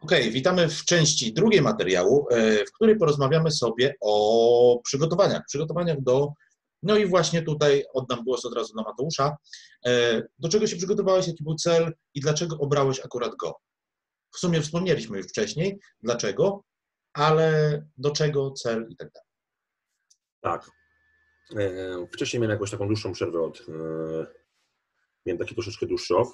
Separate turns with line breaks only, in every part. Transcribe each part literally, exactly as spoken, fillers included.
Okej, okay, witamy w części drugiej materiału, w której porozmawiamy sobie o przygotowaniach, przygotowaniach do, no i właśnie tutaj oddam głos od razu do Mateusza. Do czego się przygotowałeś, jaki był cel i dlaczego obrałeś akurat go? W sumie wspomnieliśmy już wcześniej, dlaczego, ale do czego, cel i tak dalej.
Tak. Wcześniej miałem jakąś taką dłuższą przerwę od, miałem taki troszeczkę dłuższy off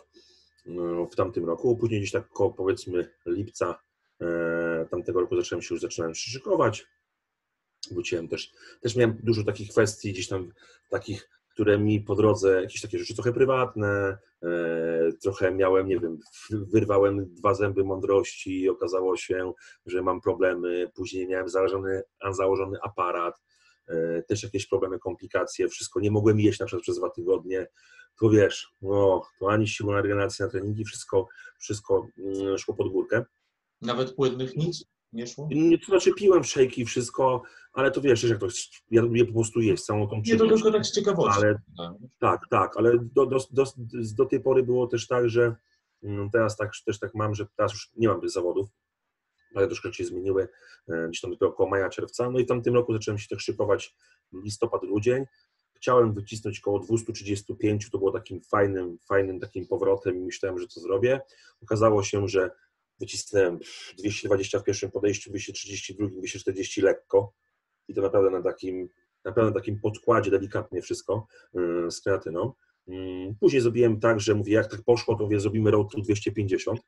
w tamtym roku, później gdzieś tak koło powiedzmy lipca tamtego roku zacząłem się już zaczynałem przyszykować. Wróciłem też, też miałem dużo takich kwestii gdzieś tam takich, które mi po drodze, jakieś takie rzeczy trochę prywatne, trochę miałem, nie wiem, wyrwałem dwa zęby mądrości i okazało się, że mam problemy, później miałem założony, założony aparat, też jakieś problemy, komplikacje, wszystko, nie mogłem jeść na przykład przez dwa tygodnie, to wiesz, no, to ani siła na regenerację, na treningi, wszystko, wszystko szło pod górkę.
Nawet płynnych nic nie szło?
Nie, to znaczy piłem szejki, wszystko, ale to wiesz, jak to ja lubię po prostu jeść całą tą
Nie, to tylko tak z ciekawości.
Ale, tak, tak, ale do, do, do, do tej pory było też tak, że teraz tak, też tak mam, że teraz już nie mam tych zawodów, ale troszkę się zmieniły, gdzieś tam dopiero około maja, czerwca, no i w tamtym roku zacząłem się tak szykować listopad, grudzień. Chciałem wycisnąć około dwieście trzydzieści pięć, to było takim fajnym, fajnym takim powrotem i myślałem, że to zrobię. Okazało się, że wycisnąłem dwieście dwadzieścia w pierwszym podejściu, dwieście trzydzieści w drugim, dwieście czterdzieści lekko i to naprawdę na takim, naprawdę na takim podkładzie delikatnie wszystko yy, z kreatyną. Yy, później zrobiłem tak, że mówię, jak tak poszło, to mówię, zrobimy road to dwieście pięćdziesiąt.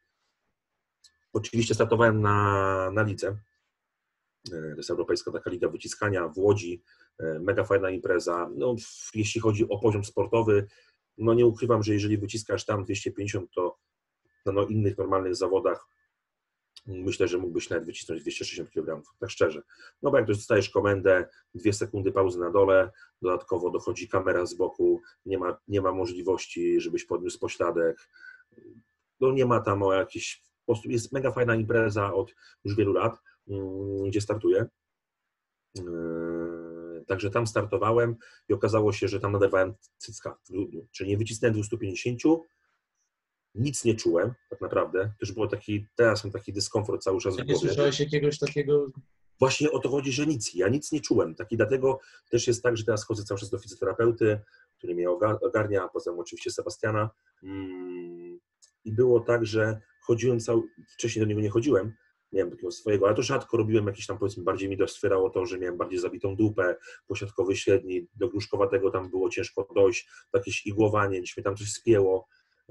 Oczywiście startowałem na, na lidze. To jest europejska taka liga wyciskania w Łodzi, mega fajna impreza. No, jeśli chodzi o poziom sportowy, no nie ukrywam, że jeżeli wyciskasz tam dwieście pięćdziesiąt, to na no, innych normalnych zawodach myślę, że mógłbyś nawet wycisnąć dwieście sześćdziesiąt kilogramów, tak szczerze. No bo jak dostajesz komendę, dwie sekundy pauzy na dole, dodatkowo dochodzi kamera z boku, nie ma, nie ma możliwości, żebyś podniósł pośladek, no nie ma tam o jakiś, po prostu jest mega fajna impreza od już wielu lat, gdzie startuję. Także tam startowałem i okazało się, że tam naderwałem cycka w grudniu, czyli nie wycisnąłem dwieście pięćdziesiąt, nic nie czułem tak naprawdę, też było taki, teraz mam taki dyskomfort cały czas w głowie.
Nie słyszałeś jakiegoś takiego?
Właśnie o to chodzi, że nic, ja nic nie czułem, taki dlatego też jest tak, że teraz chodzę cały czas do fizjoterapeuty, który mnie ogarnia, a poza tym oczywiście Sebastiana i było tak, że chodziłem cały, wcześniej do niego nie chodziłem, miałem takiego swojego, ale to rzadko robiłem jakieś tam, powiedzmy, bardziej mi doskwerało to, że miałem bardziej zabitą dupę, posiadkowy średni, do gruszkowatego tam było ciężko dojść, jakieś igłowanie, gdzieś mnie tam coś spięło.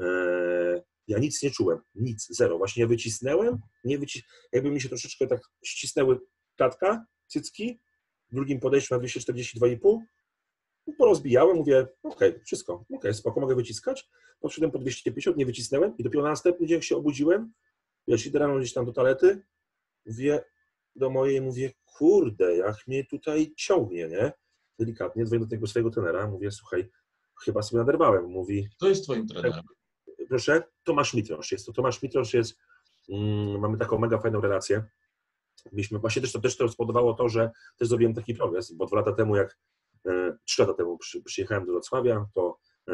Ja nic nie czułem, nic, zero. Właśnie ja wycisnęłem, nie wycis... jakby mi się troszeczkę tak ścisnęły klatka, cycki, w drugim podejściu na dwieście czterdzieści dwa i pół, porozbijałem, mówię, okej, okay, wszystko, okej, okay, spoko, mogę wyciskać. Podszedłem po dwieście pięćdziesiąt, nie wycisnęłem i dopiero na następny dzień, jak się obudziłem, wiesz, idę rano gdzieś tam do toalety, mówię do mojej, mówię, kurde, jak mnie tutaj ciągnie, nie? Delikatnie, dzwonię do tego swojego trenera, mówię, słuchaj, chyba sobie naderwałem. Mówi,
kto jest twoim trenerem?
Proszę, Tomasz Mitrosz jest to. Tomasz Mitrosz jest, mm, mamy taką mega fajną relację. Myśmy, właśnie też to, też to spowodowało to, że też zrobiłem taki progres, bo dwa lata temu, jak e, trzy lata temu przy, przyjechałem do Wrocławia, to e,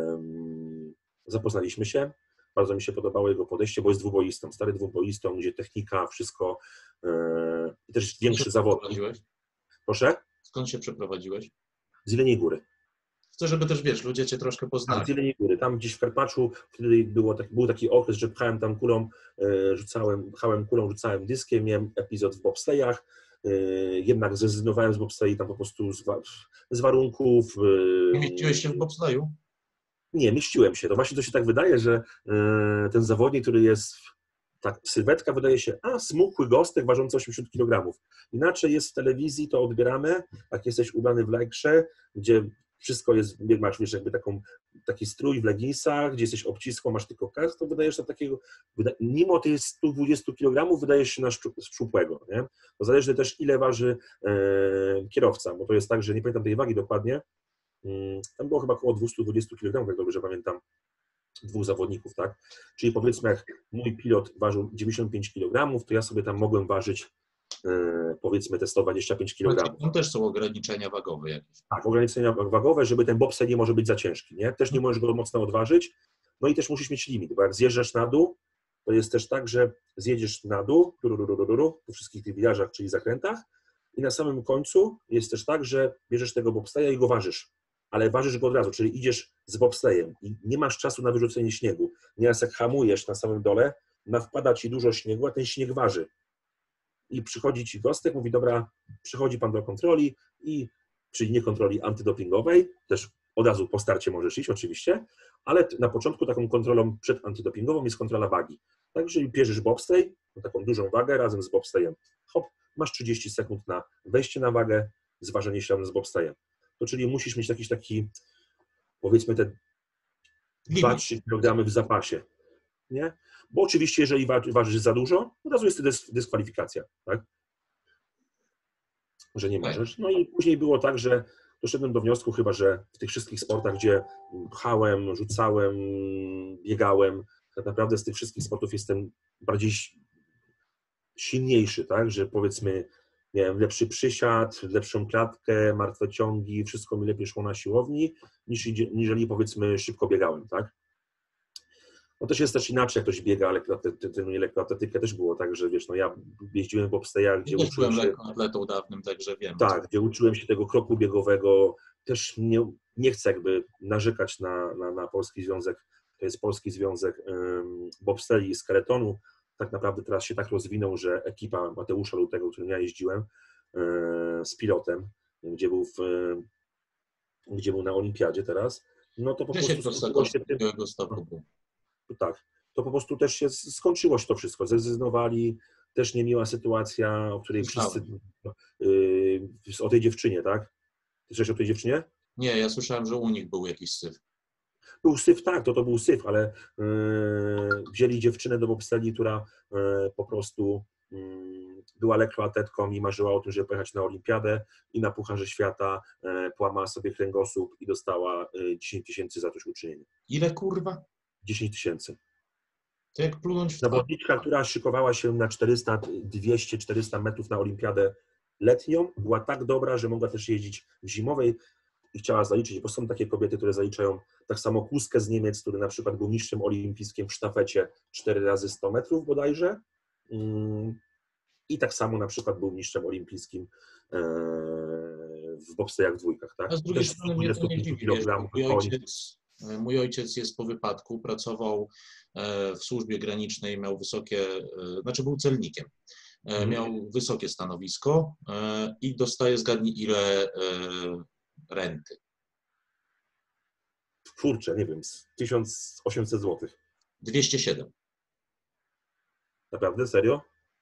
zapoznaliśmy się. Bardzo mi się podobało jego podejście, bo jest dwuboistą, stary dwuboistą, gdzie technika, wszystko e, i też większy zawód. Proszę?
Skąd się przeprowadziłeś?
Z Jeleniej Góry.
Chcę, żeby też, wiesz, ludzie cię troszkę poznali.
Tam z Jeleniej Góry, tam gdzieś w Karpaczu, wtedy było tak, był taki okres, że pchałem tam kulą, e, rzucałem, pchałem kulą, rzucałem dyskiem, miałem epizod w bobslejach, e, jednak zrezygnowałem z bobslei tam po prostu z, wa z warunków.
E, Nie mieściłeś się w bobsleju?
Nie, mieściłem się. To właśnie to się tak wydaje, że e, ten zawodnik, który jest, tak, sylwetka wydaje się, a smukły gostek ważący osiemdziesiąt kilogramów. Inaczej jest w telewizji, to odbieramy, jak jesteś ubrany w lajkrze, gdzie wszystko jest, masz wiesz, jakby taką, taki strój w leginsach, gdzie jesteś obcisłą, masz tylko kask, to wydajesz na takiego, wyda mimo tych stu dwudziestu kilogramów wydajesz się na szczupłego, nie? To zależy też, ile waży e, kierowca, bo to jest tak, że nie pamiętam tej wagi dokładnie, hmm, tam było chyba około dwieście dwadzieścia kilogramów, jak dobrze pamiętam, dwóch zawodników, tak? Czyli powiedzmy, jak mój pilot ważył dziewięćdziesiąt pięć kilogramów, to ja sobie tam mogłem ważyć powiedzmy te sto dwadzieścia pięć kilogramów.
Tam też są ograniczenia wagowe jakieś.
Tak, ograniczenia wagowe, żeby ten bobslej nie może być za ciężki, nie? Też nie możesz go mocno odważyć, no i też musisz mieć limit, bo jak zjeżdżasz na dół, to jest też tak, że zjedziesz na dół, po wszystkich tych wilażach, czyli zakrętach i na samym końcu jest też tak, że bierzesz tego bobsleja i go ważysz, ale ważysz go od razu, czyli idziesz z bobslejem i nie masz czasu na wyrzucenie śniegu. Nieraz jak hamujesz na samym dole, na wpada ci dużo śniegu, a ten śnieg waży. I przychodzi ci gostek, mówi, dobra, przychodzi pan do kontroli, i, czyli nie kontroli antydopingowej, też od razu po starcie możesz iść oczywiście, ale na początku taką kontrolą przedantydopingową jest kontrola wagi. Także bierzesz bobsleigh, taką dużą wagę razem z bobslejem. Hop, masz trzydzieści sekund na wejście na wagę, zważenie się z bobslejem. To czyli musisz mieć jakiś taki, powiedzmy, te dwa do trzech kilogramów w zapasie. Nie? Bo oczywiście, jeżeli ważysz za dużo, od razu jest dys dyskwalifikacja, tak? Że nie możesz. No i później było tak, że doszedłem do wniosku chyba, że w tych wszystkich sportach, gdzie pchałem, rzucałem, biegałem, tak naprawdę z tych wszystkich sportów jestem bardziej silniejszy, tak? Że powiedzmy miałem lepszy przysiad, lepszą klatkę, martwe ciągi, wszystko mi lepiej szło na siłowni, niż niżeli powiedzmy szybko biegałem, tak? No też jest też inaczej, jak ktoś biega, ale trenuje lekkoatletykę, też było tak, że wiesz, no ja jeździłem w bobsleighach, gdzie
też
uczyłem
byłem
się...
lekkoatletą dawnym, także wiem.
Tak, gdzie uczyłem się tego kroku biegowego, też nie, nie chcę jakby narzekać na, na, na Polski Związek, to jest Polski Związek um, bobslei i skeletonu, tak naprawdę teraz się tak rozwinął, że ekipa Mateusza Lutego, którym ja jeździłem um, z pilotem, gdzie był, w, um, gdzie był na olimpiadzie teraz, no to po prostu skończyło się tym, tak, to po prostu też się skończyło się to wszystko, zrezygnowali, też niemiła sytuacja, o której wszyscy, yy, o tej dziewczynie, tak? Ty słyszałeś o tej dziewczynie?
Nie, ja słyszałem, że u nich był jakiś syf.
Był syf, tak, to to był syf, ale yy, wzięli dziewczynę do bobslei, która yy, po prostu yy, była lekkoatletką i marzyła o tym, żeby pojechać na olimpiadę i na Pucharze Świata yy, połamała sobie kręgosłup i dostała yy, dziesięć tysięcy za zadośćuczynienie.
Ile kurwa?
dziesięć tysięcy.
To jak plunąć w
Zawodniczka, która szykowała się na czterysta, dwieście, czterysta metrów na olimpiadę letnią, była tak dobra, że mogła też jeździć w zimowej i chciała zaliczyć, bo są takie kobiety, które zaliczają tak samo Kuskę z Niemiec, który na przykład był mistrzem olimpijskim w sztafecie cztery razy sto metrów bodajże, i tak samo na przykład był mistrzem olimpijskim w bobslejach w dwójkach. Tak?
A z drugiej strony mnie to nie dziwi, wiesz, mój ojciec, mój ojciec jest po wypadku, pracował w służbie granicznej, miał wysokie, znaczy był celnikiem, hmm. miał wysokie stanowisko i dostaje, zgadnij ile renty.
Kurczę, nie wiem, tysiąc osiemset złotych.
dwieście siedem.
Naprawdę? Serio?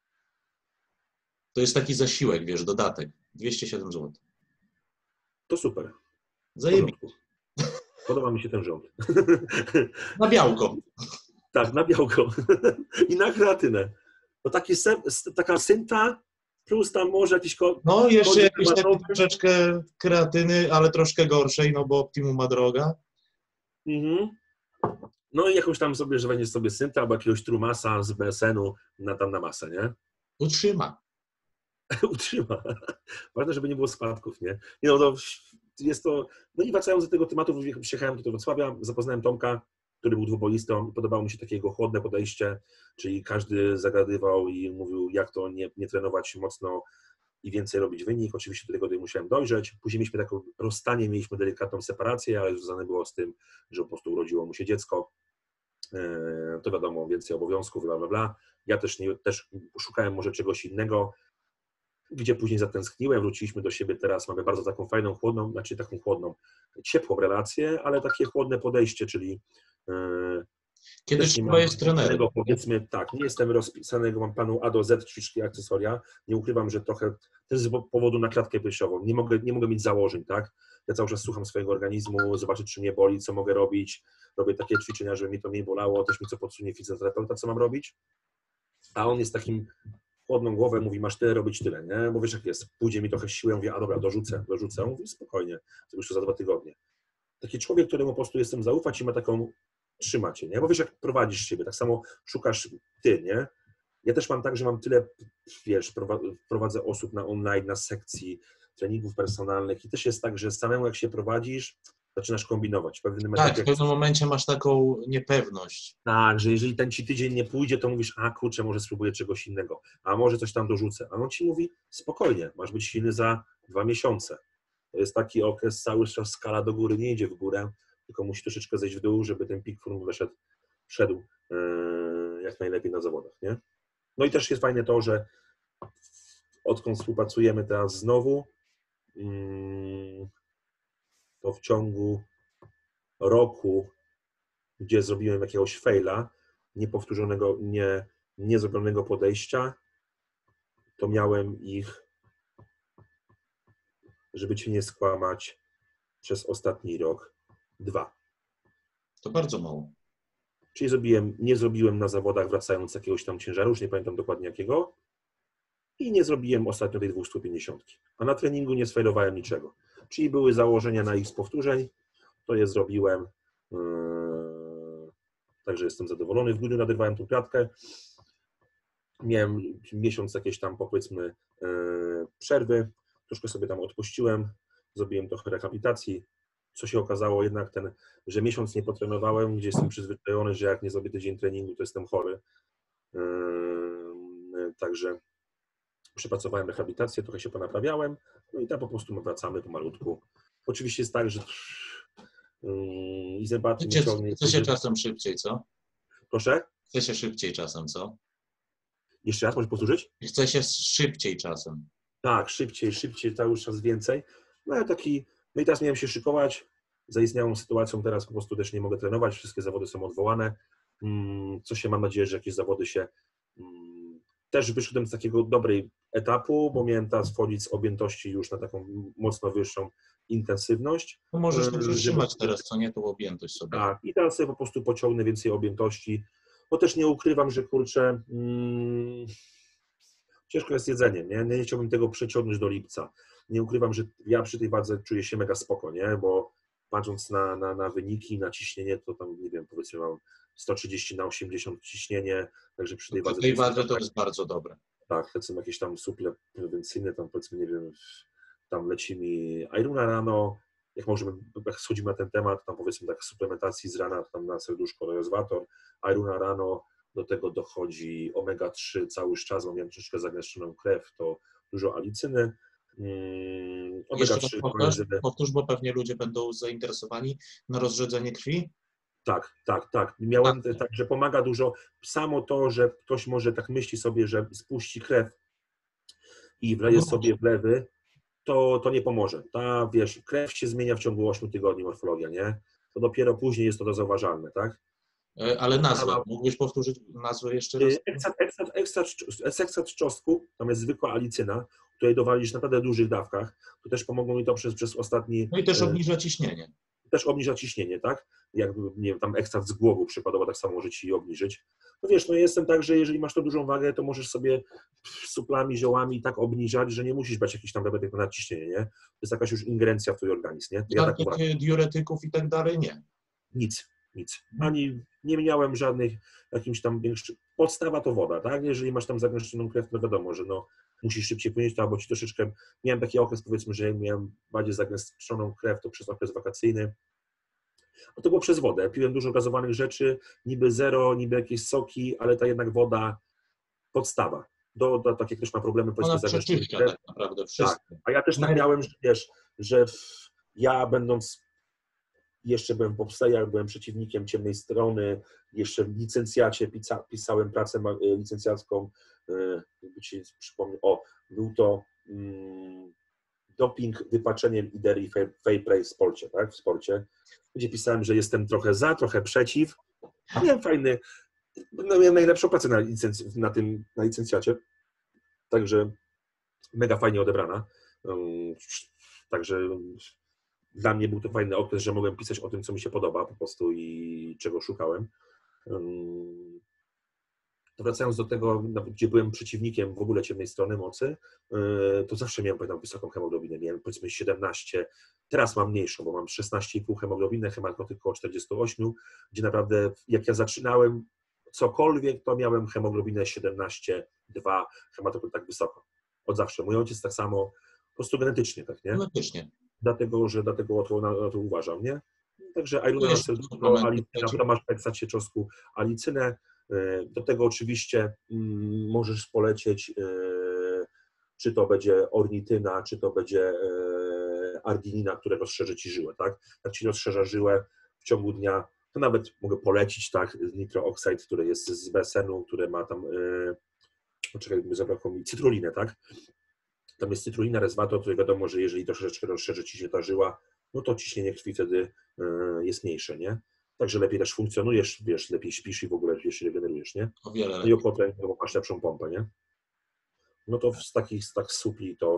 To jest taki zasiłek, wiesz, dodatek. dwieście siedem złotych.
To super.
Zajebiście.
Podoba mi się ten rząd.
Na białko.
Tak, na białko. I na kreatynę. To taki sem, taka synta plus tam może jakiś...
No, jeszcze jakiś taki troszeczkę kreatyny, ale troszkę gorszej, no bo Optimum ma droga.
Mhm. No i jakąś tam sobie, że będzie sobie synta albo jakiegoś trumasa z B S N-u na tam na masę, nie?
Utrzyma.
Utrzyma. Ważne, żeby nie było spadków, nie? Nie no, to jest to... No i wracając do tego tematu, przyjechałem do Wrocławia, zapoznałem Tomka, który był dwuboistą. Podobało mi się takie jego chłodne podejście, czyli każdy zagadywał i mówił, jak to nie, nie trenować mocno i więcej robić wynik. Oczywiście do tego musiałem dojrzeć. Później mieliśmy takie rozstanie, mieliśmy delikatną separację, ale związane było z tym, że po prostu urodziło mu się dziecko. To wiadomo, więcej obowiązków, bla, bla, bla. Ja też, nie, też szukałem może czegoś innego, gdzie później zatęskniłem, wróciliśmy do siebie teraz, mamy bardzo taką fajną, chłodną, znaczy taką chłodną, ciepłą relację, ale takie chłodne podejście, czyli yy,
kiedy trzeba jest trenerem.
Powiedzmy tak, nie jestem rozpisanego, mam panu A do Z ćwiczki, akcesoria, nie ukrywam, że trochę też z powodu na klatkę piersiową, nie mogę, nie mogę mieć założeń, tak? Ja cały czas słucham swojego organizmu, zobaczyć, czy mnie boli, co mogę robić, robię takie ćwiczenia, żeby mnie to mniej bolało, też mi co podsunie fizjoterapeuta, co mam robić, a on jest takim chłodną głowę, mówi, masz tyle robić tyle, nie? Bo wiesz jak jest, pójdzie mi trochę siłę, mówię, a dobra, dorzucę, dorzucę, mówi, spokojnie, zrobisz to za dwa tygodnie. Taki człowiek, któremu po prostu jestem zaufać i ma taką, trzyma cię, nie? Bo wiesz jak prowadzisz siebie, tak samo szukasz ty, nie? Ja też mam tak, że mam tyle, wiesz, prowadzę osób na online, na sekcji, treningów personalnych i też jest tak, że samemu jak się prowadzisz, zaczynasz kombinować. W pewnym
Tak,
etapie,
w pewnym momencie masz taką niepewność.
tak, że jeżeli ten ci tydzień nie pójdzie, to mówisz, a kurczę, może spróbuję czegoś innego, a może coś tam dorzucę. A on ci mówi, spokojnie, masz być silny za dwa miesiące. To jest taki okres, cały czas skala do góry nie idzie w górę, tylko musi troszeczkę zejść w dół, żeby ten pik form weszedł, wszedł yy, jak najlepiej na zawodach, nie? No i też jest fajne to, że odkąd współpracujemy teraz znowu, yy, to w ciągu roku, gdzie zrobiłem jakiegoś faila, niepowtórzonego, nie, niezrobionego podejścia, to miałem ich, żeby cię nie skłamać, przez ostatni rok dwa.
To bardzo mało.
Czyli zrobiłem, nie zrobiłem na zawodach wracając z jakiegoś tam ciężaru, już nie pamiętam dokładnie jakiego, i nie zrobiłem ostatnio tej dwieście pięćdziesiąt. A na treningu nie sfailowałem niczego. Czyli były założenia na ich powtórzeń, to je zrobiłem. Yy, Także jestem zadowolony. W grudniu nagrywałem tą klatkę. Miałem miesiąc jakieś tam, powiedzmy, przerwy. Troszkę sobie tam odpuściłem. Zrobiłem trochę rehabilitacji. Co się okazało jednak ten, że miesiąc nie potrenowałem, gdzie jestem przyzwyczajony, że jak nie zrobię tydzień treningu, to jestem chory. Także przepracowałem rehabilitację, trochę się ponaprawiałem. No i tam po prostu my wracamy pomalutku. Oczywiście jest tak, że i zębaty nie ciągnie.
Chce się czasem szybciej, co?
Proszę?
Chce się szybciej czasem, co?
Jeszcze raz, możesz powtórzyć?
Chce się szybciej czasem.
Tak, szybciej, szybciej, cały czas więcej. No i taki, no i teraz miałem się szykować. Zaistniałą sytuacją teraz po prostu też nie mogę trenować, wszystkie zawody są odwołane. Co się, mam nadzieję, że jakieś zawody się... Też wyszedłem z takiego dobrej etapu, bo miałem teraz wchodzić z objętości już na taką mocno wyższą intensywność.
No możesz to przytrzymać teraz, co nie, tą objętość sobie.
Tak, i teraz sobie po prostu pociągnę więcej objętości, bo też nie ukrywam, że kurczę, mm, ciężko jest jedzeniem, nie? nie chciałbym tego przeciągnąć do lipca. Nie ukrywam, że ja przy tej wadze czuję się mega spoko, nie? Bo patrząc na, na, na wyniki, na ciśnienie, to tam, nie wiem, powiedzmy mam sto trzydzieści na osiemdziesiąt ciśnienie, także przy tej wadze...
Przy tej wadze to jest bardzo dobre. Tak,
to są jakieś tam suple prewencyjne, tam powiedzmy, nie wiem, tam leci mi Iruna rano, jak możemy, jak schodzimy na ten temat, tam powiedzmy tak suplementacji z rana, tam na serduszko Resvator, Iruna rano, do tego dochodzi omega trzy cały czas, bo miałem troszeczkę zagęszczoną krew, to dużo alicyny. Hmm, omega trzy,
powtórz, powtórz, bo pewnie ludzie będą zainteresowani na rozrzedzenie krwi.
Tak, tak, tak. Miałem tak. tak, że pomaga dużo. Samo to, że ktoś może tak myśli sobie, że spuści krew i wleje sobie wlewy, to, to nie pomoże. Ta, wiesz, krew się zmienia w ciągu ośmiu tygodni, morfologia, nie? To dopiero później jest to zauważalne, tak?
Ale nazwę, mógłbyś powtórzyć nazwę jeszcze raz?
Ekstrakt, ekstrakt, ekstrakt, ekstrakt czosnku, tam jest zwykła alicyna, której dowalisz w naprawdę dużych dawkach. To też pomogło mi to przez, przez ostatni...
No i też obniża ciśnienie.
Też obniża ciśnienie, tak? Jak, nie wiem, tam ekstrakt z głowu przykładowo tak samo może ci obniżyć. No wiesz, no jestem tak, że jeżeli masz to dużą wagę, to możesz sobie suplami, ziołami tak obniżać, że nie musisz brać jakichś tam tabletek na nadciśnienie, nie? To jest jakaś już ingerencja w twój organizm, nie?
Ja tak uważam. Diuretyków i tak dalej nie.
Nic, nic. Ani nie miałem żadnych jakimś tam większych... Podstawa to woda, tak? Jeżeli masz tam zagęszczoną krew, to wiadomo, że no musisz szybciej płynieć, to albo ci troszeczkę... Miałem taki okres, powiedzmy, że miałem bardziej zagęszczoną krew, to przez okres wakacyjny. No to było przez wodę. Piłem dużo gazowanych rzeczy, niby zero, niby jakieś soki, ale ta jednak woda, podstawa. Do, do, tak jak ktoś ma problemy, powiedzmy,
zagęszczoną krew. Tak naprawdę wszystko.
Tak. A ja też tak miałem, że wiesz, że w, ja będąc, jeszcze byłem po psejach, byłem przeciwnikiem ciemnej strony, jeszcze w licencjacie pisa, pisałem pracę licencjacką, jakby ci przypomnę, o, był to mm, doping wypaczeniem idei fair play w sporcie, tak, w sporcie, gdzie pisałem, że jestem trochę za, trochę przeciw. Miałem fajny, no, miałem najlepszą pracę na, licenc, na tym, na licencjacie, także mega fajnie odebrana. Także dla mnie był to fajny okres, że mogłem pisać o tym, co mi się podoba po prostu i czego szukałem. To wracając do tego, gdzie byłem przeciwnikiem w ogóle ciemnej strony mocy, to zawsze miałem, pamiętam, wysoką hemoglobinę. Miałem powiedzmy siedemnaście, teraz mam mniejszą, bo mam szesnaście i pół hemoglobinę, hematotyk około czterdzieści osiem, gdzie naprawdę jak ja zaczynałem cokolwiek, to miałem hemoglobinę siedemnaście dwa, hematotyk tak wysoko. Od zawsze. Mój ojciec tak samo, po prostu genetycznie, tak, nie?
Genetycznie.
dlatego, że dlatego to, na, na to uważam, nie? Także Airuna na serduszko,
suplementy,
alicyna,
słuchajcie.
to masz peksacie czosnku, alicynę. Do tego oczywiście mm, możesz polecieć, e, czy to będzie ornityna, czy to będzie e, arginina, które rozszerzy ci żyłę, tak? Jak ci rozszerza żyłę w ciągu dnia, to nawet mogę polecić, tak, nitrooxide, który jest z B S N-u, które ma tam, e, poczekaj, mi zabrakło mi, cytrulinę, tak? Tam jest cytrulina, resveratrol, to wiadomo, że jeżeli troszeczkę rozszerzy ci się ta żyła, no to ciśnienie krwi wtedy e, jest mniejsze, nie? Także lepiej też funkcjonujesz, wiesz, lepiej śpisz i w ogóle wiesz, się regenerujesz, nie?
O wiele
No i
lepiej.
ochotę, bo masz lepszą pompę, nie? No to z takich, z tak supli to...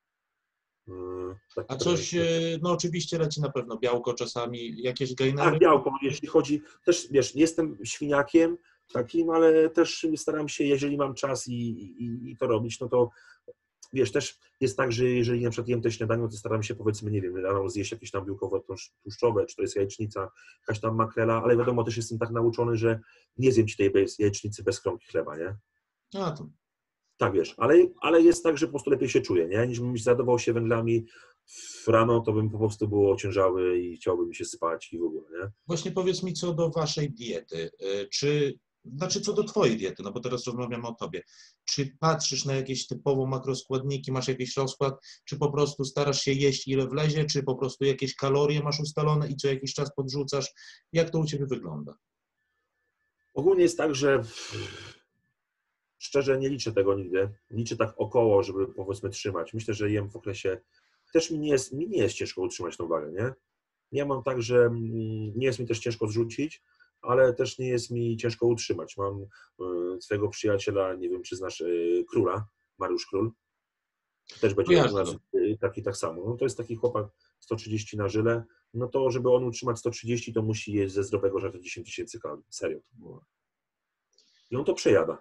Yy, taki
A coś,
trening.
e, no oczywiście leci na pewno białko czasami, jakieś
Tak,
gainery.
białko, jeśli chodzi, też wiesz, nie jestem świniakiem takim, ale też staram się, jeżeli mam czas i, i, i to robić, no to wiesz, też jest tak, że jeżeli na przykład jem te śniadanie, to staram się, powiedzmy, nie wiem, rano zjeść jakieś tam białkowe tłuszczowe, czy to jest jajecznica, jakaś tam makrela, ale wiadomo, też jestem tak nauczony, że nie zjem ci tej bez, jajecznicy bez kromki chleba, nie?
A, to
Tak, wiesz, ale, ale jest tak, że po prostu lepiej się czuję, nie? Niż bym zadawał się węglami rano, to bym po prostu był ociężały i chciałbym się spać i w ogóle, nie?
właśnie powiedz mi co do waszej diety. E, Czy, znaczy co do twojej diety, no bo teraz rozmawiamy o tobie. Czy patrzysz na jakieś typowo makroskładniki, masz jakiś rozkład, czy po prostu starasz się jeść ile wlezie, czy po prostu jakieś kalorie masz ustalone i co jakiś czas podrzucasz? Jak to u ciebie wygląda?
Ogólnie jest tak, że szczerze nie liczę tego nigdy. Liczę tak około, żeby powiedzmy trzymać. Myślę, że jem w okresie... Też mi nie jest, mi nie jest ciężko utrzymać tą wagę, nie? Ja mam tak, że nie jest mi też ciężko zrzucić, ale też nie jest mi ciężko utrzymać. Mam y, swojego przyjaciela, nie wiem czy znasz, y, Króla, Mariusz Król. Też będzie u nas y, taki tak samo. No to jest taki chłopak sto trzydzieści na żyle. No to żeby on utrzymać sto trzydzieści, to musi jeść ze zdrowego żarcia dziesięć tysięcy kalorii. Serio. I on to przejada.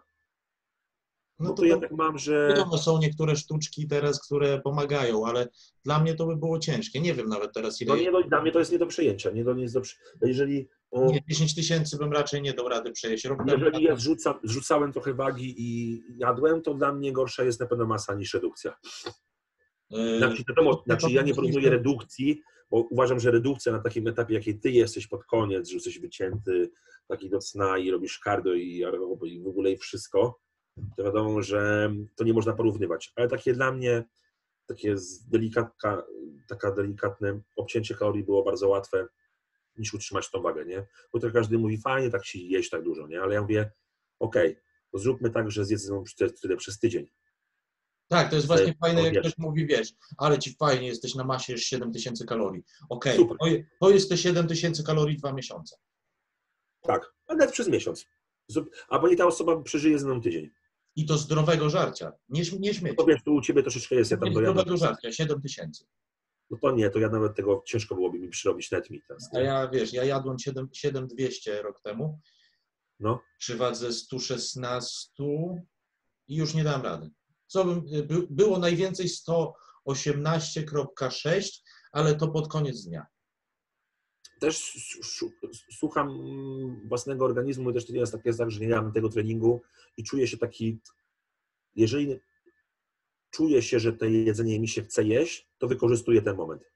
No
No
to,
to ja
to
tak mam, że...
wiadomo, są niektóre sztuczki teraz, które pomagają, ale dla mnie to by było ciężkie. Nie wiem nawet teraz ile...
No nie, no, dla mnie to jest nie do przejęcia. Nie, do, nie jest do, przy- jeżeli, o,
Nie, dziesięć tysięcy bym raczej nie dał rady przejść. Rok temu
jeżeli ja zrzuca, zrzucałem trochę wagi i jadłem, to dla mnie gorsza jest na pewno masa niż redukcja.
Yy,
Znaczy, wiadomo, znaczy ja nie porównuję redukcji, bo uważam, że redukcja na takim etapie, jakiej ty jesteś pod koniec, że jesteś wycięty taki do cna i robisz cardio i, i w ogóle i wszystko, to wiadomo, że to nie można porównywać. Ale takie dla mnie, takie delikatka, taka delikatne obcięcie kalorii było bardzo łatwe niż utrzymać tą wagę, nie? Bo to każdy mówi, fajnie tak się jeść tak dużo, nie? Ale ja mówię, okej, okay, to zróbmy tak, że zjedzmy tyle przez tydzień.
Tak, to jest
Że,
właśnie fajne,
no,
jak
wiesz,
ktoś mówi, wiesz, ale ci fajnie, jesteś na masie, już siedem tysięcy kalorii. Okej,
Super.
okay, to, to jest te siedem tysięcy kalorii dwa miesiące.
Tak, a nawet przez miesiąc. Albo nie ta osoba przeżyje ze mną tydzień.
I to zdrowego żarcia, nie, nie śmieci.
No to wiesz, tu u ciebie troszeczkę jest, ja tam dojadam.
Zdrowego żarcia, siedem tysięcy.
No to nie, to ja nawet tego ciężko byłoby mi przyrobić net mi teraz.
A ja, wiesz, ja jadłem siedem tysięcy dwieście rok temu,
no.
przy wadze sto szesnaście i już nie dam rady. Co bym, by, było najwięcej sto osiemnaście przecinek sześć, ale to pod koniec dnia.
Też słucham własnego organizmu i też to jest tak, jest tak, że nie mam tego treningu i czuję się taki, jeżeli czuję się, że to jedzenie mi się chce jeść, to wykorzystuję ten moment.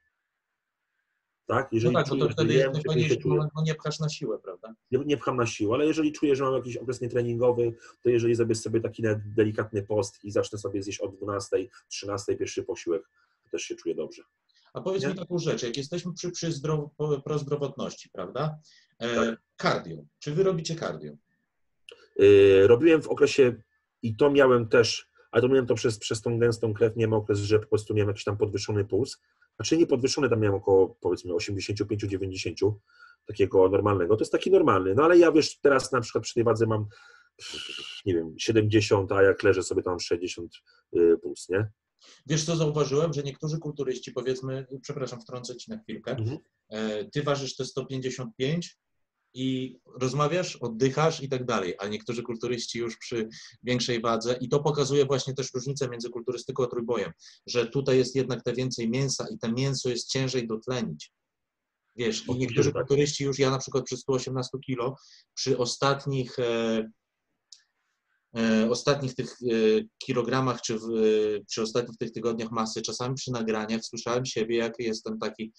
Tak? Jeżeli
No tak,
czuję,
bo to wtedy jest najfajniejszy
się
moment, bo nie pchasz na siłę, prawda?
Nie, nie pcham na siłę, ale jeżeli czuję, że mam jakiś okres nietreningowy, to jeżeli zrobię sobie taki delikatny post i zacznę sobie zjeść od dwunastej, trzynastej pierwszy posiłek, to też się czuję dobrze.
A powiedz
nie?
mi taką rzecz, jak jesteśmy przy, przy zdrow, prozdrowotności, prawda? E,
Tak.
Cardio. Czy wy robicie cardio?
Yy, robiłem w okresie i to miałem też, ale to miałem to przez, przez tą gęstą krew, miałem okres, że po prostu miałem jakiś tam podwyższony puls. Znaczy nie podwyższony, tam miałem około powiedzmy osiemdziesiąt pięć do dziewięćdziesięciu, takiego normalnego. To jest taki normalny. No ale ja wiesz, teraz na przykład przy tej wadze mam, nie wiem, siedemdziesiąt, a jak leżę sobie tam sześćdziesiąt yy, puls, nie?
Wiesz co, zauważyłem, że niektórzy kulturyści, powiedzmy, przepraszam, wtrącę ci na chwilkę,
Mhm.
e, ty ważysz te sto pięćdziesiąt pięć i rozmawiasz, oddychasz i tak dalej, a niektórzy kulturyści już przy większej wadze i to pokazuje właśnie też różnicę między kulturystyką a trójbojem, że tutaj jest jednak te więcej mięsa i to mięso jest ciężej dotlenić. Wiesz, i niektórzy
tak.
kulturyści już, ja na przykład przy stu osiemnastu kilo, przy ostatnich, e, ostatnich tych kilogramach, czy w, przy ostatnich tych tygodniach masy, czasami przy nagraniach słyszałem siebie, jak jestem taki,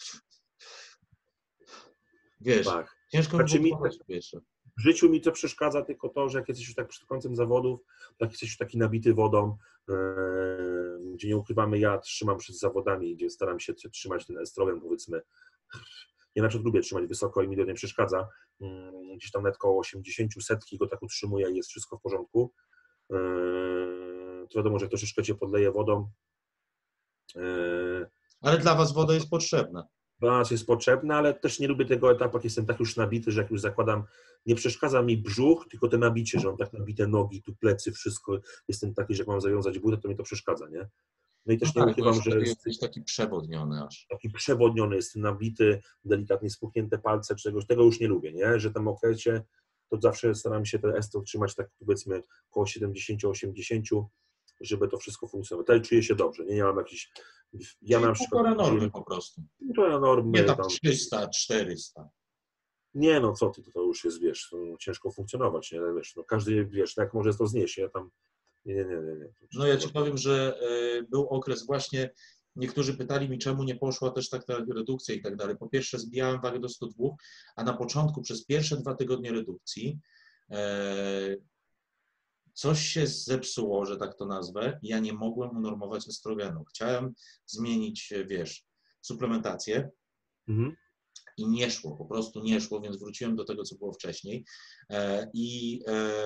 wiesz,
Tak.
ciężko mi
Znaczy
było
mi,
tworzyć jeszcze.
w życiu mi to przeszkadza tylko to, że jak jesteś już tak przed końcem zawodów, jak jesteś już taki nabity wodą, yy, gdzie nie ukrywamy, ja trzymam przed zawodami, gdzie staram się trzymać ten estrogen, powiedzmy. Ja na przykład lubię trzymać wysoko i mi to nie przeszkadza. Yy, gdzieś tam nawet koło osiemdziesiąt, setki go tak utrzymuję i jest wszystko w porządku. Yy, to wiadomo, że troszeczkę cię podleje wodą. Yy,
Ale dla was woda jest potrzebna.
Dla nas jest potrzebna, ale też nie lubię tego etapu, jak jestem tak już nabity, że jak już zakładam, nie przeszkadza mi brzuch, tylko te nabicie, że mam tak nabite nogi, tu plecy, wszystko. Jestem taki, że jak mam zawiązać budę, to mi to przeszkadza, nie? No i też
No
nie
tak, bo
ukrywam,
już
że
wtedy
jest
jesteś taki przewodniony aż.
taki przewodniony, jestem nabity, delikatnie spuchnięte palce, czegoś, tego już nie lubię, nie? Że tam w okresie, to zawsze staram się te estro trzymać tak powiedzmy około siedemdziesiąt osiemdziesiąt, żeby to wszystko funkcjonowało. Tutaj czuję się dobrze, nie? Nie mam jakichś... Ja
Czyli
na przykład...
półtora normy po prostu.
Półtora normy.
Nie tam
tam
trzysta, czterysta.
Nie no, co ty, to, to już jest, wiesz, to ciężko funkcjonować, nie? Wiesz, no każdy, wiesz, jak może to znieść, ja tam... Nie, nie, nie, nie. nie.
No ja ci powiem, że y, był okres właśnie, niektórzy pytali mi, czemu nie poszła też tak ta redukcja i tak dalej. Po pierwsze zbijałem wagę do stu dwóch, a na początku przez pierwsze dwa tygodnie redukcji y, coś się zepsuło, że tak to nazwę, ja nie mogłem unormować estrogenu. Chciałem zmienić, wiesz, suplementację
Mhm.
i nie szło, po prostu nie szło, więc wróciłem do tego, co było wcześniej. I,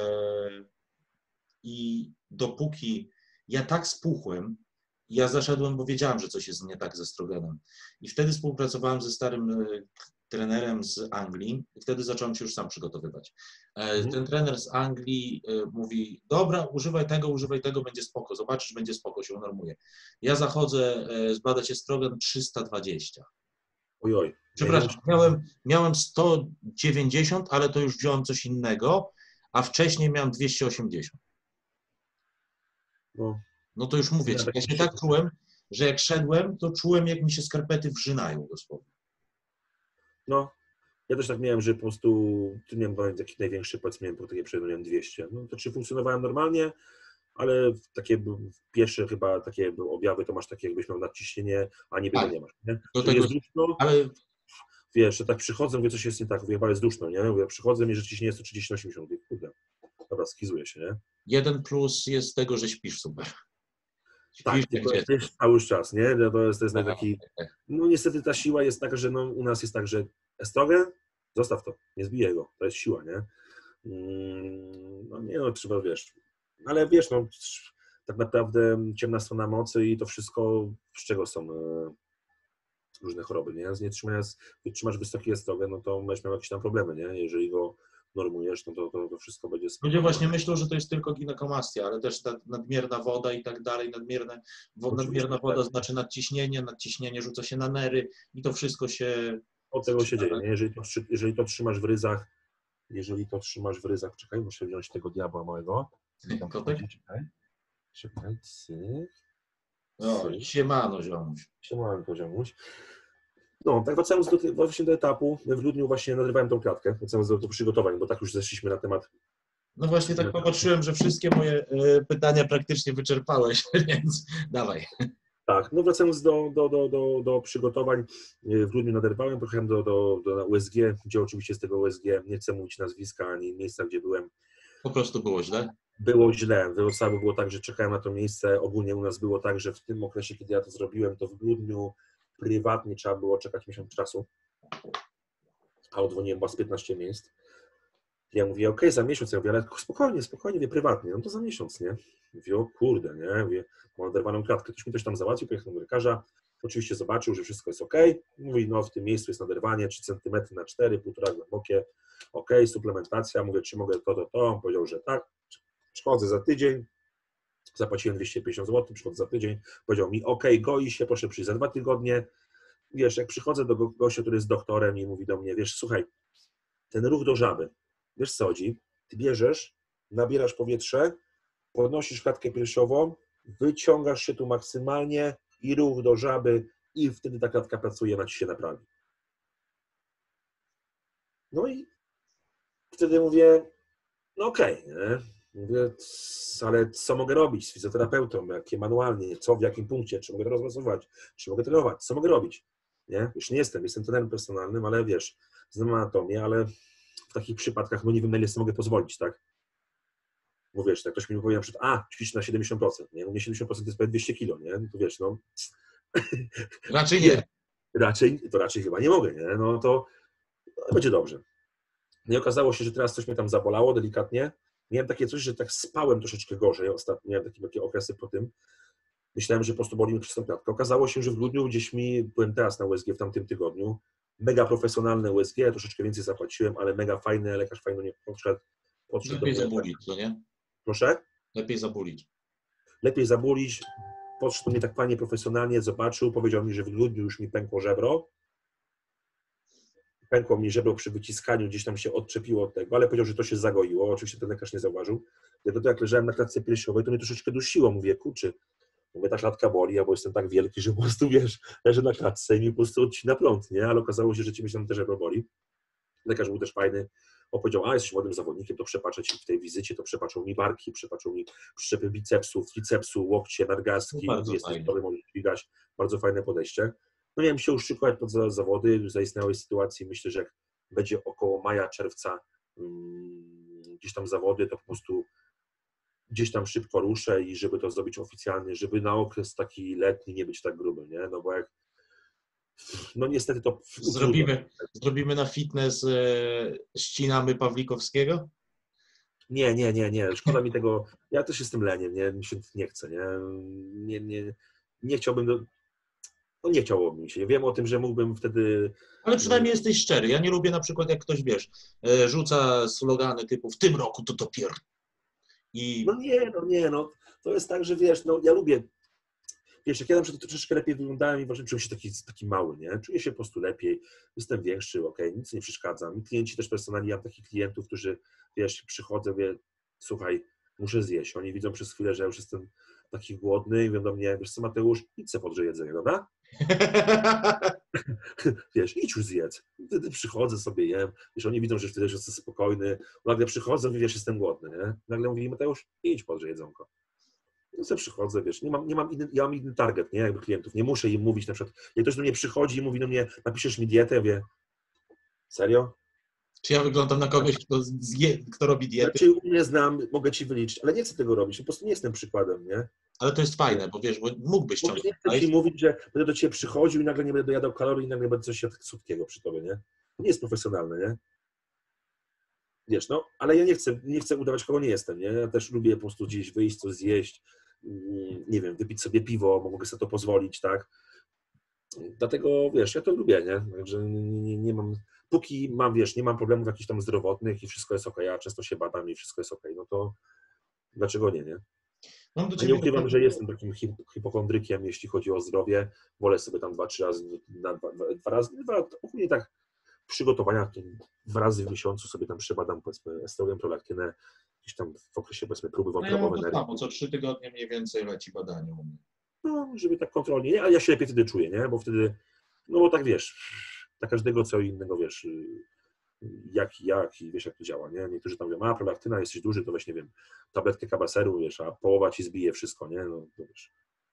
i dopóki ja tak spuchłem, ja zaszedłem, bo wiedziałem, że coś jest nie tak ze estrogenem. I wtedy współpracowałem ze starym trenerem z Anglii i wtedy zacząłem się już sam przygotowywać.
Mhm.
Ten trener z Anglii mówi, dobra, używaj tego, używaj tego, będzie spoko, zobaczysz, będzie spoko, się unormuje. Ja zachodzę zbadać estrogen trzysta dwadzieścia.
Ojoj.
Przepraszam, miałem, miałem sto dziewięćdziesiąt, ale to już wziąłem coś innego, a wcześniej miałem dwieście osiemdziesiąt.
No,
no to już mówię ci, ja się tak czułem, że jak szedłem, to czułem, jak mi się skarpety wrzynają dosłownie.
No, ja też tak miałem, że po prostu, tu nie wiem, jaki największy palec miałem, po takie przejdę dwieście. No to czy funkcjonowałem normalnie, ale takie pierwsze chyba takie objawy to masz takie, jakbyś miał nadciśnienie, a niby
tak.
go nie masz. Nie?
Do
Że
tego,
jest duszno,
ale...
wiesz, że tak przychodzę, mówię, coś jest nie tak, mówię, chyba jest duszno, nie? Mówię, przychodzę, mi, że ciśnienie jest sto trzydzieści na osiemdziesiąt, mówię, kurde, dobra, skizuję się, nie?
Jeden plus jest z tego, że śpisz super. Śpisz
Tak, tylko śpisz cały czas, nie? To jest, to jest taki, no niestety ta siła jest taka, że no, u nas jest tak, że estrogen, zostaw to, nie zbijaj go, to jest siła, nie? No nie no, trzeba, wiesz, ale wiesz, no tak naprawdę ciemna strona mocy i to wszystko, z czego są różne choroby, nie? Z nietrzymania, trzymasz wysoki estrogen, no to będziesz miał jakieś tam problemy, nie? Jeżeli go normujesz, no to, to, to wszystko będzie...
Ludzie właśnie myślą, że to jest tylko ginekomastia, ale też ta nadmierna woda i tak dalej, nadmierne, nadmierna woda tak. Znaczy nadciśnienie, nadciśnienie rzuca się na nery i to wszystko się...
Od tego się dzieje, nie? Jeżeli to, jeżeli to trzymasz w ryzach, jeżeli to trzymasz w ryzach, czekaj, muszę wziąć tego diabła małego.
Kotek?
Czekaj, czekaj, cyk.
No, siemano, ziomuś.
Siemano, ziomuś. No, tak wracając do, właśnie do etapu, w grudniu właśnie nagrywałem tą klatkę, wracając do, do przygotowań, bo tak już zeszliśmy na temat.
No właśnie tak popatrzyłem, że wszystkie moje y, pytania praktycznie wyczerpałeś, więc dawaj.
Tak, no wracając do, do, do, do, do przygotowań, w grudniu naderwałem, pojechałem do, do, do U S G, gdzie oczywiście z tego U S G, nie chcę mówić nazwiska ani miejsca, gdzie byłem.
Po prostu było źle?
Było źle. W Wrocławiu było tak, że czekałem na to miejsce. Ogólnie u nas było tak, że w tym okresie, kiedy ja to zrobiłem, to w grudniu prywatnie trzeba było czekać miesiąc czasu, a odwoniłem chyba z piętnaście miejsc. Ja mówię, okej, okay, za miesiąc. Ja mówię, ale spokojnie, spokojnie, wie prywatnie. No to za miesiąc, nie? Mówię, o kurde, nie? Mówię, mam oderwaną klatkę. Ktoś mi coś tam załatwił, pojechałem do lekarza. Oczywiście zobaczył, że wszystko jest ok. Mówi, no w tym miejscu jest naderwanie trzy centymetry na cztery, półtora głębokie. Ok, suplementacja. Mówię, czy mogę to, to, to. On powiedział, że tak. Przychodzę za tydzień. Zapłaciłem dwieście pięćdziesiąt złotych, przychodzę za tydzień. Powiedział mi, ok, goi się, proszę przyjść za dwa tygodnie. Wiesz, jak przychodzę do gościa, który jest doktorem i mówi do mnie, wiesz, słuchaj, ten ruch do żaby, wiesz co chodzi? Ty bierzesz, nabierasz powietrze, podnosisz klatkę piersiową, wyciągasz się tu maksymalnie i ruch do żaby i wtedy ta klatka pracuje, ona ci się naprawi. No i wtedy mówię, no okej, okay, Mówię, ale co mogę robić z fizjoterapeutą, jakie manualnie, co, w jakim punkcie, czy mogę rozmasować, czy mogę trenować, co mogę robić, nie? Już nie jestem, jestem trenerem personalnym, ale wiesz, znam anatomię, ale w takich przypadkach, no nie wiem, na ile sobie mogę pozwolić, tak? Bo wiesz, jak ktoś mi powie na przykład, a, ćwicz na siedemdziesiąt procent, nie? U mnie siedemdziesiąt procent to jest prawie dwieście kilo, nie? To wiesz, no...
Raczej nie.
Raczej, to raczej chyba nie mogę, nie? No to no, będzie dobrze. No i okazało się, że teraz coś mnie tam zabolało delikatnie. Miałem takie coś, że tak spałem troszeczkę gorzej. Ostatnio miałem takie, takie okresy po tym. Myślałem, że po prostu boli mnie przez tą klatkę. Okazało się, że w grudniu gdzieś mi, byłem teraz na U S G w tamtym tygodniu, mega profesjonalne U S G, troszeczkę więcej zapłaciłem, ale mega fajne, lekarz fajno nie podszedł. podszedł
Lepiej
do mnie.
zabulić, co nie?
Proszę?
Lepiej zabulić.
Lepiej zabulić. Podszedł do mnie tak fajnie, profesjonalnie, zobaczył, powiedział mi, że w grudniu już mi pękło żebro. Pękło mi żebro przy wyciskaniu, gdzieś tam się odczepiło od tego, ale powiedział, że to się zagoiło. Oczywiście ten lekarz nie zauważył. Ja to jak leżałem na klatce piersiowej, to mnie troszeczkę dusiło. Mówię, kurczę, mówię, ta klatka boli, albo jestem tak wielki, że po prostu, wiesz, leżę na klatce i mi po prostu odcina prąd, nie? Ale okazało się, że ciebie tam też żebro boli. Lekarz był też fajny. Opowiedział, a jesteś młodym zawodnikiem, to przepatrzę ci w tej wizycie, to przepatrzą mi barki, przepatrzą mi przyczepy bicepsów, tricepsu, łokcie, nadgarstki,
Bardzo
jesteś
fajnie.
dobry, możesz dźwigać. Bardzo fajne podejście. No miałem się uszczykować pod zawody, zaistniałej sytuacji. Myślę, że jak będzie około maja, czerwca um, gdzieś tam zawody, to po prostu gdzieś tam szybko ruszę i żeby to zrobić oficjalnie, żeby na okres taki letni nie być tak gruby, nie? No bo jak no niestety to
Zrobimy, zrobimy na fitness, e, ścinamy Pawlikowskiego?
Nie, nie, nie, nie. Szkoda mi tego. Ja też jestem leniem, nie? Mi się nie chce, nie? Nie, nie, nie chciałbym. Do... No nie chciałoby mi się. Wiem o tym, że mógłbym wtedy.
Ale przynajmniej jesteś szczery. Ja nie lubię na przykład, jak ktoś, wiesz, e, rzuca slogany typu w tym roku to dopiero. I
No nie, no nie, no. To jest tak, że wiesz, no ja lubię. Wiesz, jak ja na przykład troszeczkę lepiej wyglądałem i właśnie czułem się taki, taki mały, nie? Czuję się po prostu lepiej, jestem większy, okej, okay, nic nie przeszkadza. Mi klienci też personalnie, ja mam takich klientów, którzy, wiesz, przychodzę, mówię, słuchaj, muszę zjeść. Oni widzą przez chwilę, że ja już jestem taki głodny i mówią do mnie, wiesz co, Mateusz, idź se podrze jedzenie, dobra? Wiesz, idź już zjedz. Wtedy przychodzę sobie, jem, wiesz, oni widzą, że wtedy już jestem spokojny, nagle przychodzę, mówię, wiesz, jestem głodny, nie? Nagle mówi, Mateusz, idź podrze jedzonko. No sobie przychodzę, wiesz, nie mam, nie mam inny, ja mam inny target, nie, jakby klientów, nie muszę im mówić, na przykład, jak ktoś do mnie przychodzi i mówi do mnie, napiszesz mi dietę, ja mówię, serio?
czy ja wyglądam na kogoś, kto, zje, kto robi dietę?
Znaczy, u mnie znam, mogę ci wyliczyć, ale nie chcę tego robić, po prostu nie jestem przykładem, nie?
Ale to jest fajne, bo wiesz, bo mógłbyś
Bo
ciągle.
nie chcę ci mówić, że będę do ciebie przychodził i nagle nie będę dojadał kalorii i nagle będę coś jadł słodkiego przy tobie, nie? To nie jest profesjonalne, nie? Wiesz, no, ale ja nie chcę, nie chcę udawać, kogo nie jestem, nie? Ja też lubię po prostu gdzieś wyjść, coś zjeść, nie wiem, wypić sobie piwo, bo mogę sobie to pozwolić, tak? Dlatego, wiesz, ja to lubię, nie? Także nie, nie, nie mam, póki mam, wiesz, nie mam problemów jakichś tam zdrowotnych i wszystko jest okej, ja często się badam i wszystko jest okej, no to dlaczego nie, nie?
Mam do
A
ciebie
nie ukrywam,
takie-
że jestem takim hip, hipokondrykiem, jeśli chodzi o zdrowie. Wolę sobie tam dwa, trzy razy, na dwa, dwa, dwa razy, dwa, ogólnie tak w przygotowaniach to dwa razy w miesiącu sobie tam przebadam, powiedzmy, estrogen, prolaktynę, gdzieś tam w okresie, powiedzmy, próby
No ja mam
wątrobowe,
to
nerki.
samo, co trzy tygodnie mniej więcej leci badanie u mnie.
No, żeby tak kontrolnie, nie? Ale ja się lepiej wtedy czuję, nie? Bo wtedy, no bo tak wiesz, dla każdego co innego, wiesz, jak, jak i wiesz, jak to działa, nie? Niektórzy tam mówią, a prolaktyna, jesteś duży, to weź, nie wiem, tabletkę kabaseru, wiesz, a połowa ci zbije wszystko, nie? No, to wiesz.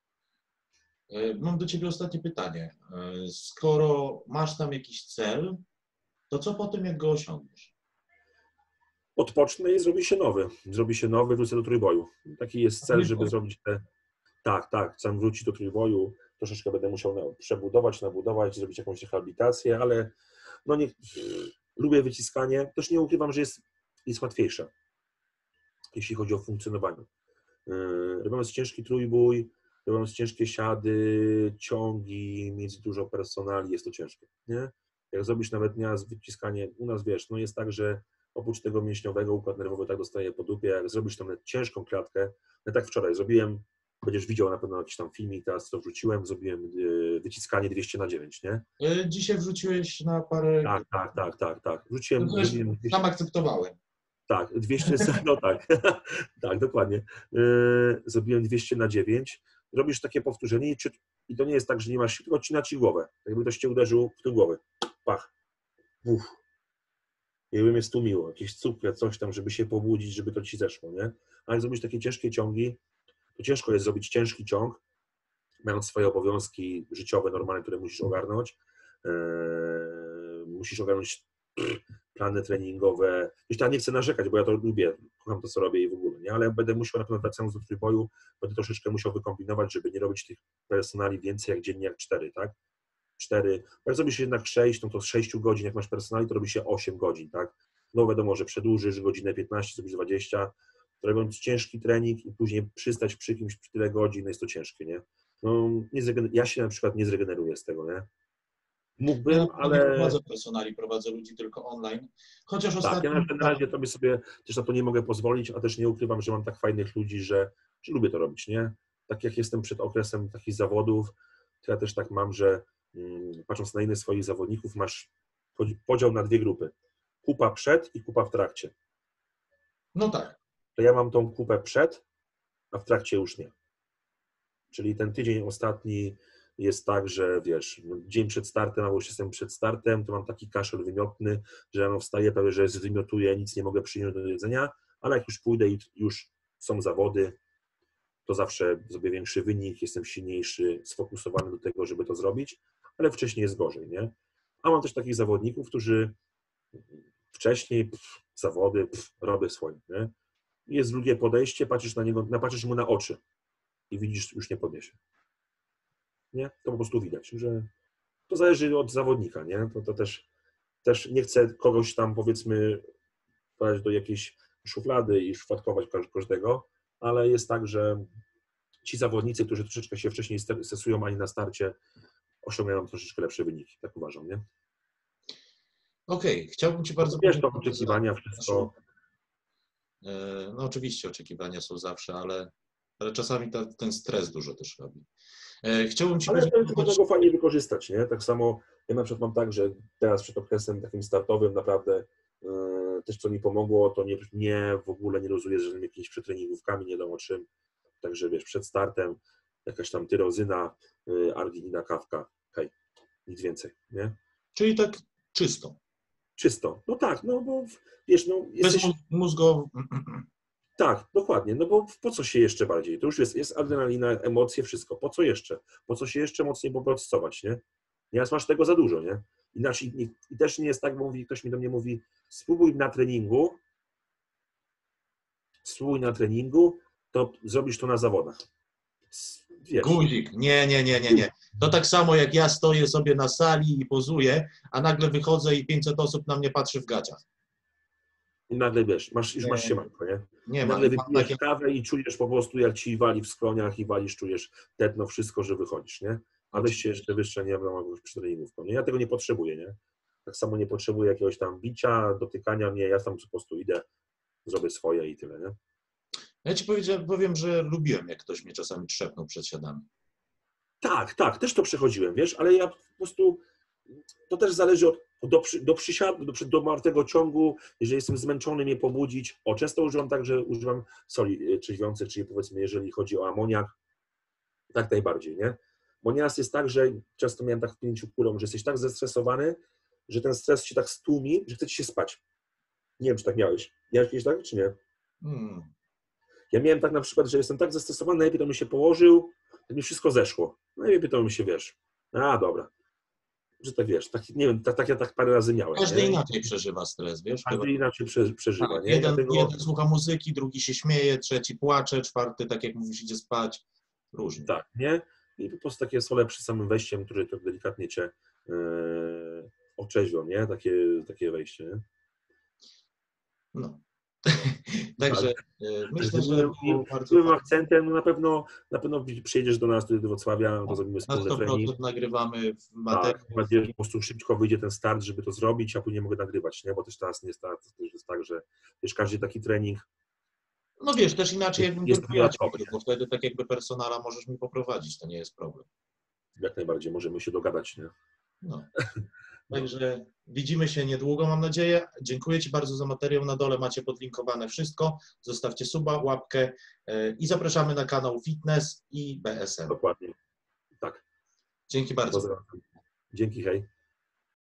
E, Mam do ciebie ostatnie pytanie. E, Skoro masz tam jakiś cel, to co po tym, jak go osiągniesz?
Odpocznę i zrobi się nowy. Zrobi się nowy, wrócę do trójboju. Taki jest cel, żeby zrobić te... Tak, tak, chcę wrócić do trójboju. Troszeczkę będę musiał na... przebudować, nabudować, zrobić jakąś rehabilitację, ale no nie... lubię wyciskanie. Też nie ukrywam, że jest, jest łatwiejsze, jeśli chodzi o funkcjonowanie. Yy, robiąc ciężki trójbój, robiąc ciężkie siady, ciągi, mieć dużo personali, jest to ciężkie, nie? Jak zrobisz nawet nieraz wyciskanie, u nas wiesz, no jest tak, że oprócz tego mięśniowego układ nerwowy tak dostaje po dupie, jak zrobisz tam ciężką klatkę, no tak wczoraj zrobiłem, będziesz widział na pewno jakiś tam filmik, teraz to wrzuciłem, zrobiłem yy, wyciskanie dwieście na dziewięć, nie?
E, Dzisiaj wrzuciłeś na parę...
Tak, tak, tak, tak, tak. Wrzuciłem,
No to już
zrobiłem dwieście,
sam akceptowałem.
tak, dwieście, no tak, tak, dokładnie. Yy, zrobiłem dwieście na dziewięć, robisz takie powtórzenie i, czy, i to nie jest tak, że nie masz, tylko odcina ci głowę, jakby ktoś cię uderzył w tył głowy, pach, uff. jakby mnie stłumiło, jakieś cukre, coś tam, żeby się pobudzić, żeby to ci zeszło, nie? A jak zrobić takie ciężkie ciągi, to ciężko jest zrobić ciężki ciąg, mając swoje obowiązki życiowe, normalne, które musisz ogarnąć. Eee, musisz ogarnąć plany treningowe. Już ja nie chcę narzekać, bo ja to lubię, kocham to, co robię i w ogóle, nie? Ale będę musiał na pewno wracając do trójboju, będę troszeczkę musiał wykombinować, żeby nie robić tych personali więcej jak dziennie, jak cztery, tak? cztery. Jak zrobisz jednak sześć, no to z sześciu godzin, jak masz personali, to robi się osiem godzin, tak? No wiadomo, że przedłużysz godzinę piętnaście, zrobisz dwadzieścia, to robiąc ciężki trening i później przystać przy kimś przy tyle godzin, jest to ciężkie, nie? No, nie zregener- ja się na przykład nie zregeneruję z tego, nie? Mógłbym,
Ja
ale...
nie prowadzę personali, prowadzę ludzi tylko online, chociaż
Tak,
ostatnio...
ja na razie tobie sobie też na to nie mogę pozwolić, a też nie ukrywam, że mam tak fajnych ludzi, że, że lubię to robić, nie? Tak jak jestem przed okresem takich zawodów, to ja też tak mam, że mm, patrząc na innych swoich zawodników, masz podział na dwie grupy. Kupa przed i kupa w trakcie.
No tak.
To ja mam tą kupę przed, a w trakcie już nie. Czyli ten tydzień ostatni jest tak, że wiesz, dzień przed startem, albo już jestem przed startem, to mam taki kaszel wymiotny, że rano wstaję, prawie że zwymiotuję, nic nie mogę przyjąć do jedzenia, ale jak już pójdę i już są zawody, to zawsze zrobię większy wynik, jestem silniejszy, sfokusowany do tego, żeby to zrobić, ale wcześniej jest gorzej, nie? A mam też takich zawodników, którzy wcześniej pff, zawody, pff, robię swoje, nie? I jest drugie podejście, patrzysz na niego, patrzysz mu na oczy i widzisz, już nie podniesie. Nie? To po prostu widać, że to zależy od zawodnika, nie? To, to też, też nie chcę kogoś tam, powiedzmy, wkładać do jakiejś szuflady i szufladkować każdego, ale jest tak, że ci zawodnicy, którzy troszeczkę się wcześniej stresują, ani na starcie, osiągają troszeczkę lepsze wyniki, tak uważam, nie?
Okej, okay. Chciałbym Ci bardzo...
Wiesz, to oczekiwania, wszystko...
No oczywiście oczekiwania są zawsze, ale, ale czasami ta, ten stres dużo też robi. Chciałbym Ci
ale
podziękować...
można go fajnie wykorzystać, nie? Tak samo ja na przykład mam tak, że teraz przed okresem takim startowym naprawdę yy, też co mi pomogło, to nie, nie w ogóle nie rozumię z żadnymi jakimiś przetreningówkami, nie wiem o czym. Także wiesz, przed startem jakaś tam tyrozyna, yy, arginina, kawka, hej, nic więcej, nie?
Czyli tak czysto.
Czysto. No tak, no bo wiesz, no
jesteś... Bez mózgu...
Tak, dokładnie, no bo po co się jeszcze bardziej? To już jest, jest adrenalina, emocje, wszystko. Po co jeszcze? Po co się jeszcze mocniej poprocesować, nie? Nieraz masz tego za dużo, nie? Inaczej, i, i też nie jest tak, bo mówi, ktoś mi do mnie mówi, spróbuj na treningu, spróbuj na treningu, to zrobisz to na zawodach. Wiesz.
Guzik, nie, nie, nie, nie, nie. To tak samo jak ja stoję sobie na sali i pozuję, a nagle wychodzę i pięćset osób na mnie patrzy w gaciach.
I nagle wiesz, masz, już nie, masz siemanko, nie?
Nie
nagle
ma.
wypijesz
Takie...
kawę i czujesz po prostu, jak ci wali w skroniach i walisz, czujesz tętno, wszystko, że wychodzisz, nie? A weź się jeszcze wyższe, nie wiem, przy treningówką, nie? Ja tego nie potrzebuję, nie? Tak samo nie potrzebuję jakiegoś tam bicia, dotykania mnie, ja tam po prostu idę, zrobię swoje i tyle, nie?
Ja Ci powiem, że lubiłem, jak ktoś mnie czasami trzepnął przed siadami.
Tak, tak, też to przechodziłem, wiesz, ale ja po prostu, to też zależy od, do, do przysiadu, do, do martwego ciągu, jeżeli jestem zmęczony, mnie pobudzić. O, często używam tak, że używam soli trzeźwiących, czyli powiedzmy, jeżeli chodzi o amoniak, tak najbardziej, nie? Bo nieraz jest tak, że często miałem tak w pięciu kulą, że jesteś tak zestresowany, że ten stres się tak stłumi, że chce ci się spać. Nie wiem, czy tak miałeś. Miałeś kiedyś tak, czy nie?
Hmm.
Ja miałem tak na przykład, że jestem tak zestresowany, najlepiej to mi się położył, to mi wszystko zeszło. Najlepiej to mi się, wiesz, a dobra, że tak wiesz, tak, nie wiem, tak, tak ja tak parę razy miałem.
Każdy
nie?
inaczej przeżywa stres, wiesz?
Każdy chyba inaczej prze, przeżywa,
tak,
nie?
Jeden,
Dlatego...
jeden słucha muzyki, drugi się śmieje, trzeci płacze, czwarty, tak jak mówisz, idzie spać. Różnie.
Tak, nie? I po prostu takie sole przy samym wejściem, które to delikatnie cię yy, otrzeźwią, nie? Takie, takie wejście, nie?
No. Także
tak.
myślę, że było bardzo
fajnie. akcentem, no na pewno, na pewno przyjedziesz do nas, do Wrocławia, to zrobimy wspólny trening.
nagrywamy w materiał.
Tak, mam nadzieję, że po prostu szybko wyjdzie ten start, żeby to zrobić, a później mogę nagrywać, nie? Bo też teraz nie jest tak, też jest tak, że wiesz, każdy taki trening.
No wiesz, też inaczej jakbym
jest
tylko ja cię, bo wtedy tak jakby personala możesz mi poprowadzić, to nie jest problem.
Jak najbardziej, możemy się dogadać, nie?
No. Także widzimy się niedługo, mam nadzieję. Dziękuję Ci bardzo za materiał. Na dole macie podlinkowane wszystko. Zostawcie suba, łapkę i zapraszamy na kanał Fitness i B S M.
Dokładnie. Tak.
Dzięki bardzo.
Pozdrawiam. Dzięki, hej.